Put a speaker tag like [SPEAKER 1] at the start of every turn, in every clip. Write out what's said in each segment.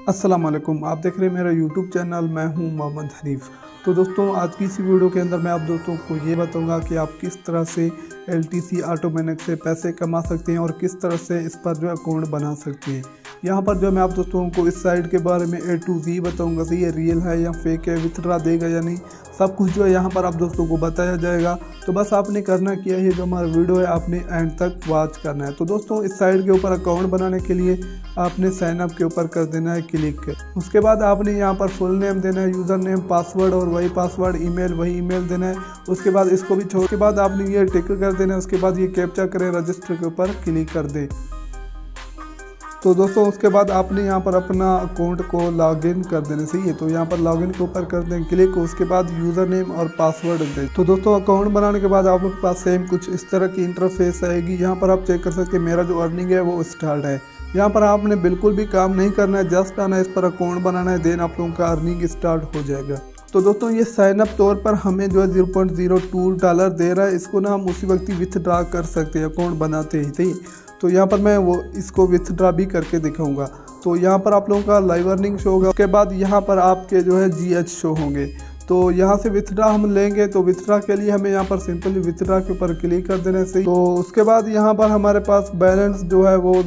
[SPEAKER 1] अस्सलाम वालेकुम, आप देख रहे हैं मेरा यूट्यूब चैनल। मैं हूं मोहम्मद हनीफ। तो दोस्तों आज की इस वीडियो के अंदर मैं आप दोस्तों को ये बताऊंगा कि आप किस तरह से LTC ऑटोमेनिक से पैसे कमा सकते हैं और किस तरह से इस पर जो अकाउंट बना सकते हैं। यहाँ पर जो मैं आप दोस्तों को इस साइट के बारे में A to Z बताऊंगा कि ये रियल है या फेक है, विथड्रा देगा या नहीं, सब कुछ जो है यहाँ पर आप दोस्तों को बताया जाएगा। तो बस आपने करना क्या है, जो हमारा वीडियो है आपने एंड तक वॉच करना है। तो दोस्तों इस साइट के ऊपर अकाउंट बनाने के लिए आपने साइन अप के ऊपर कर देना है क्लिक। उसके बाद आपने यहाँ पर फुल नेम देना है, यूज़र नेम, पासवर्ड और वही पासवर्ड, ईमेल वही ईमेल देना है। उसके बाद इसको भी छोड़, उसके बाद आपने ये टिक कर देना है। उसके बाद ये कैप्चा करें, रजिस्टर के ऊपर क्लिक कर दे। तो दोस्तों उसके बाद आपने यहाँ पर अपना अकाउंट को लॉगिन कर देना चाहिए। तो यहाँ पर लॉगिन के ऊपर कर दें क्लिक। उसके बाद यूज़र नेम और पासवर्ड दें। तो दोस्तों अकाउंट बनाने के बाद आप लोग के पास सेम कुछ इस तरह की इंटरफेस आएगी। यहाँ पर आप चेक कर सकते हैं मेरा जो अर्निंग है वो स्टार्ट है। यहाँ पर आपने बिल्कुल भी काम नहीं करना है, जस्ट आना है, इस पर अकाउंट बनाना है, देन आप लोगों का अर्निंग स्टार्ट हो जाएगा। तो दोस्तों ये साइन अप तौर पर हमें जो है $0.02 दे रहा है। इसको ना हम उसी वक्त ही विथड्रा कर सकते हैं अकाउंट बनाते ही। ठीक, तो यहाँ पर मैं वो इसको विथड्रा भी करके दिखाऊंगा। तो यहाँ पर आप लोगों का लाइव अर्निंग शो होगा। उसके बाद यहाँ पर आपके जो है GH शो होंगे। तो यहाँ से विथड्रा हम लेंगे। तो विथड्रा के लिए हमें यहाँ पर सिंपली विथड्रा के ऊपर क्लिक कर देना सही। तो उसके बाद यहाँ पर हमारे पास बैलेंस जो है वो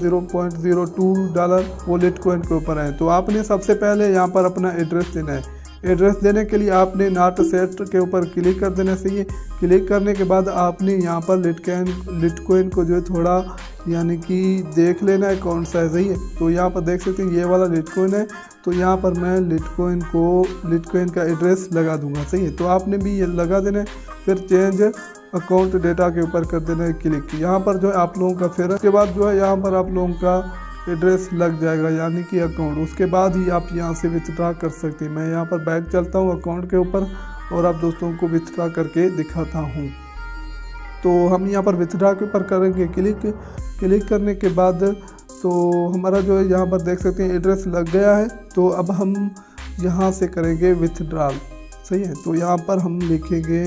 [SPEAKER 1] $0.02 वो लिटकॉइन के ऊपर है। तो आपने सबसे पहले यहाँ पर अपना एड्रेस देना है। एड्रेस देने के लिए आपने नॉट सेट के ऊपर क्लिक कर देना चाहिए। क्लिक करने के बाद आपने यहाँ पर लिटकॉइन को जो है थोड़ा यानी कि देख लेना है कौन सा है, सही है। तो यहाँ पर देख सकते हैं ये वाला लिटकॉइन है। तो यहाँ पर मैं लिटकॉइन का एड्रेस लगा दूंगा, सही है। तो आपने भी ये लगा देना है। फिर चेंज अकाउंट डेटा के ऊपर कर देना है क्लिक। यहाँ पर जो है आप लोगों का फिर उसके बाद जो है यहाँ पर आप लोगों का एड्रेस लग जाएगा यानी कि अकाउंट। उसके बाद ही आप यहाँ से विथड्रा कर सकते हैं। मैं यहाँ पर बैक चलता हूँ अकाउंट के ऊपर और आप दोस्तों को विथड्रा करके दिखाता हूँ। तो हम यहाँ पर विथड्रा के ऊपर करेंगे क्लिक करने के बाद तो हमारा जो है यहाँ पर देख सकते हैं एड्रेस लग गया है। तो अब हम यहाँ से करेंगे विथड्रॉल, सही है। तो यहाँ पर हम लिखेंगे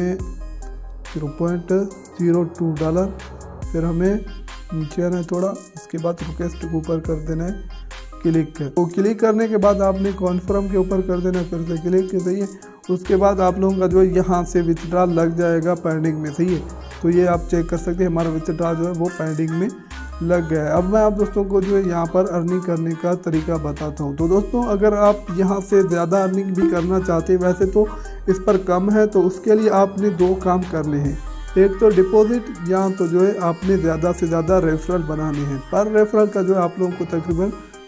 [SPEAKER 1] $0.02। फिर हमें नीचे आना है थोड़ा। उसके बाद रिक्वेस्ट के ऊपर कर देना है क्लिक। तो क्लिक करने के बाद आपने कॉन्फर्म के ऊपर कर देना है, फिर से क्लिक, सही है। उसके बाद आप लोगों का जो है यहाँ से विथड्रॉल लग जाएगा पेंडिंग में, सही है। तो ये आप चेक कर सकते हैं हमारा विथड्रॉल जो है वो पेंडिंग में लग गया है। अब मैं आप दोस्तों को जो है यहाँ पर अर्निंग करने का तरीका बताता हूँ। तो दोस्तों अगर आप यहाँ से ज़्यादा अर्निंग भी करना चाहते हैं, वैसे तो इस पर कम है, तो उसके लिए आपने 2 काम करने हैं। एक तो डिपॉजिट, या तो जो है आपने ज़्यादा से ज़्यादा रेफरल बनाने हैं। पर रेफरल का जो है आप लोगों को तकरीबन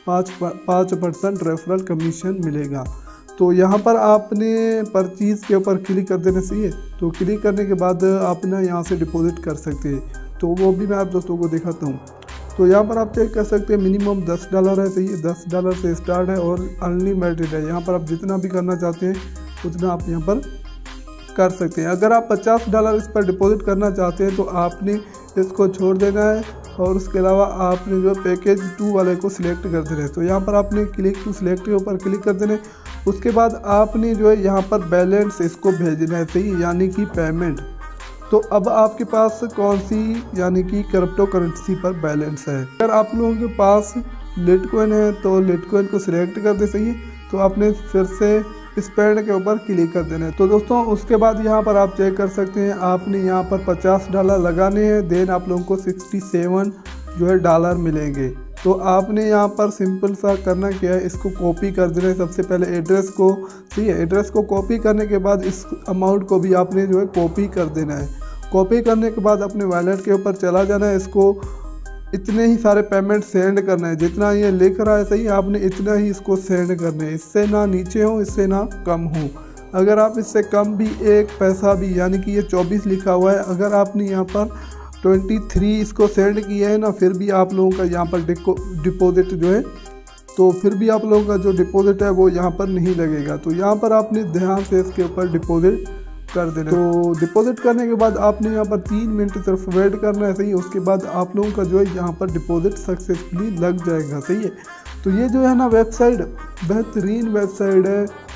[SPEAKER 1] 5% रेफरल कमीशन मिलेगा। तो यहाँ पर आपने परचेज़ के ऊपर क्लिक कर देना चाहिए। तो क्लिक करने के बाद आपने यहाँ से डिपॉजिट कर सकते हैं। तो वो भी मैं आप दोस्तों को दिखाता हूँ। तो यहाँ पर आप चेक कर सकते हैं मिनिमम $10 है, सही है। $10 से स्टार्ट है और अनलिमिटेड है। यहाँ पर आप जितना भी करना चाहते हैं उतना आप यहाँ पर कर सकते हैं। अगर आप $50 इस पर डिपॉजिट करना चाहते हैं तो आपने इसको छोड़ देना है और उसके अलावा आपने जो पैकेज 2 वाले को सिलेक्ट कर देना है। तो यहाँ पर आपने क्लिक टू सिलेक्ट के ऊपर क्लिक कर देना है। उसके बाद आपने जो है यहाँ पर बैलेंस इसको भेजना है, सही, यानी कि पेमेंट। तो अब आपके पास कौन सी यानी कि क्रिप्टो करेंसी पर बैलेंस है। अगर आप लोगों के पास लिटकॉइन है तो लिटकॉइन को सिलेक्ट कर दे, सही है। तो आपने फिर से स्पेंड के ऊपर क्लिक कर देना है। तो दोस्तों उसके बाद यहाँ पर आप चेक कर सकते हैं आपने यहाँ पर $50 लगाने हैं। देन आप लोगों को 67 जो है डॉलर मिलेंगे। तो आपने यहाँ पर सिंपल सा करना क्या है, इसको कॉपी कर देना है। सबसे पहले एड्रेस को, ठीक है, एड्रेस को कॉपी करने के बाद इस अमाउंट को भी आपने जो है कॉपी कर देना है। कॉपी करने के बाद अपने वॉलेट के ऊपर चला जाना है। इसको इतने ही सारे पेमेंट सेंड करना है, जितना ये लिख रहा है, सही, आपने इतना ही इसको सेंड करना है। इससे ना नीचे हो, इससे ना कम हो। अगर आप इससे कम भी 1 पैसा भी, यानी कि ये 24 लिखा हुआ है, अगर आपने यहाँ पर 23 इसको सेंड किया है ना, फिर भी आप लोगों का यहाँ पर डिपॉजिट जो है, तो फिर भी आप लोगों का जो डिपॉजिट है वो यहाँ पर नहीं लगेगा। तो यहाँ पर आपने ध्यान से इसके ऊपर डिपॉजिट कर देना। तो डिपॉजिट करने के बाद आपने यहाँ पर 3 मिनट सिर्फ वेट करना है, सही। उसके बाद आप लोगों का जो है यहाँ पर डिपॉजिट सक्सेसफुली लग जाएगा, सही है। तो ये जो है ना वेबसाइट बेहतरीन वेबसाइट है,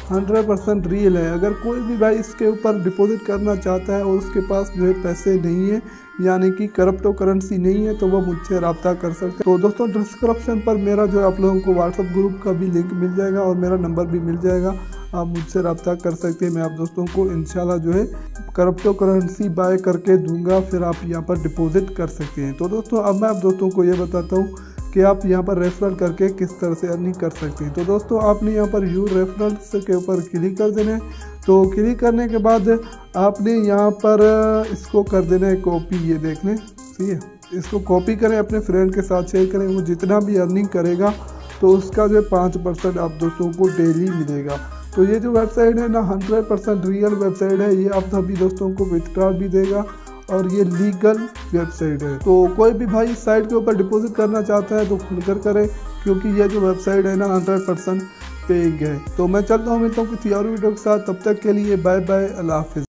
[SPEAKER 1] 100% रियल है। अगर कोई भी भाई इसके ऊपर डिपॉजिट करना चाहता है और उसके पास जो है पैसे नहीं है, यानी कि क्रिप्टो करेंसी नहीं है, तो वो मुझसे रब्ता कर सकते हैं। तो दोस्तों डिस्क्रिप्शन पर मेरा जो है आप लोगों को व्हाट्सअप ग्रुप का भी लिंक मिल जाएगा और मेरा नंबर भी मिल जाएगा, आप मुझसे रब्ता कर सकते हैं। मैं आप दोस्तों को इंशाल्लाह जो है क्रिप्टो करेंसी बाय करके दूंगा, फिर आप यहाँ पर डिपॉजिट कर सकते हैं। तो दोस्तों अब मैं आप दोस्तों को ये बताता हूँ कि आप यहाँ पर रेफरल करके किस तरह से अर्निंग कर सकते हैं। तो दोस्तों आपने यहाँ पर यू रेफरल्स के ऊपर क्लिक कर देना है। तो क्लिक करने के बाद आपने यहाँ पर इसको कर देना है कॉपी, ये देख लें, ठीक है। इसको कॉपी करें, अपने फ्रेंड के साथ शेयर करें, वो जितना भी अर्निंग करेगा तो उसका जो है 5% आप दोस्तों को डेली मिलेगा। तो ये जो वेबसाइट है ना 100% रियल वेबसाइट है, ये आप सभी दोस्तों को विथड्रॉल भी देगा और ये लीगल वेबसाइट है। तो कोई भी भाई इस साइट के ऊपर डिपॉजिट करना चाहता है तो खुलकर करे, क्योंकि ये जो वेबसाइट है ना 100% पेइंग है। तो मैं चलता हूँ, मिलता हूँ किसी और वीडियो के साथ, तब तक के लिए बाय बाय, अल्लाह हाफिज़।